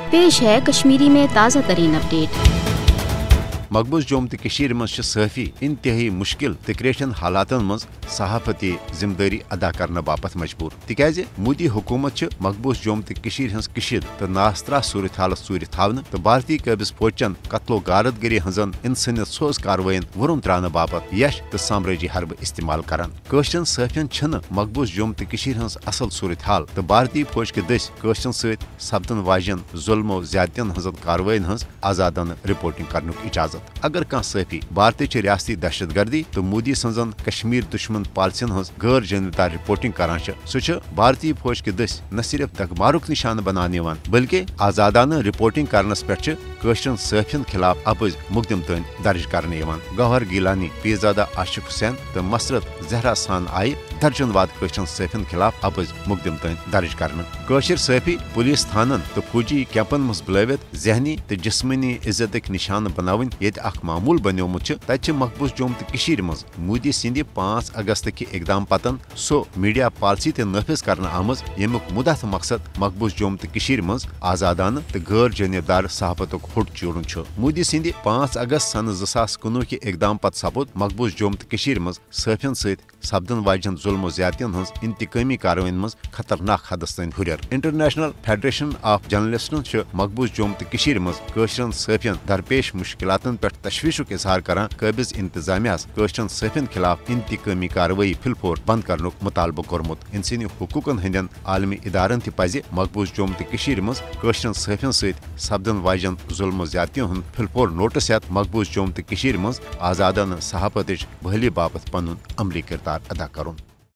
पेश है कश्मीरी में ताज़ा तरीन अपडेट। मकबूज जोम तो मज सफ़ी इंतहाई मुश्किल तो क्रेशन हालातन मज सहाफती जिम्मेदारी अदा करने बापत मजबूर तिकाज मोदी हुकूमत मकबूज जोम तो कशीद तो नास्त्रा सूरत हालत सूर थवन तो भारतीय कबिज फौजन कत्लो गारतगरी हजन इंसानियत सोज कार्रवाइन वरुन त्राने बापत यश तो साम्राजी हरब इस्तेमाल करान कशरन सफ़ियन मकबूज जोम तो असल सूरत हाल तो भारतीय फौज के दस कशरन सत सपदन वाजन जुल्मो ज्यादतियन हजन कार्रवाइन हज आजादान रिपोर्टिंग करनुक इजाजत अगर कह सफ़ी भारतीय रियासती दहशत गर्दी तो मोदी सजन कश्मीर दुश्मन पॉलिसियन हज गैर जानबदार रिपोर्टिंग करान सह भारतीय फौज के दस न सिर्फ दगमारुक निशान बनाने बल्कि आजादाना रिपोर्टिंग करनस पे कशरन सफ़ियन खिलाफ अपज मुकदम तन दर्ज करने गौहर गिलानी पीरजादा आशिक हुसैन तो मसरत जहरा सान आय दर्जन वाद कशरन सफ़ियन खिलाफ अपज मुकदम तन दर्ज कर कशर सफ़ी पुलिस थानन तो फौजी कैंपन मज बुलवित जहनी तो जिस्मनी इज्जत निशान बनावन मामूल बन्योमुत तत मकबूज जोम तो मज मोदी सिंध 5 अगस्त कि इकदाम पतन सो मीडिया पॉलिसी ते नफिज कर आमज यमुक मुदत मकसद मकबूज जोम तो मज आजादाना तो गैर जानबदार सहाफतुक हुट चूड़न मोदी सिंध 5 अगस्त सन 2019 कि इकदाम पत सपुद मकबूज जोम तो मज सफ़ियन सपदन वाजन जुल्मो ज्यादतियन हज इंतकामी कार्रवाइन मज खतरनाक हदस तन हुरर इंटरनेशनल फेडरेशन ऑफ जर्नलिस्टन मकबूज जोम तो मज कशरन सफ़ियन दरपेश मुश्किलातन पे तशवीशुक इजहार करान कबिज इंतजामियास कशरन सफ़ियन खिलाफ इंतकामी कार्रवाई फिलफोर बंद करनुक मुतालबा कोरमुत इंसानी हुकूकन हंदन आलमी इदारन ति पज़ मकबूज जोम तो मज कशरन सफ़ियन सपदन वाजन जुल्मो ज्यादतियों हंद फिलफोर नोटिस हेत मकबूज जोम तो मज आजादाना सहाफत बहली बापत पनुन अमली किरदार अदा करुन।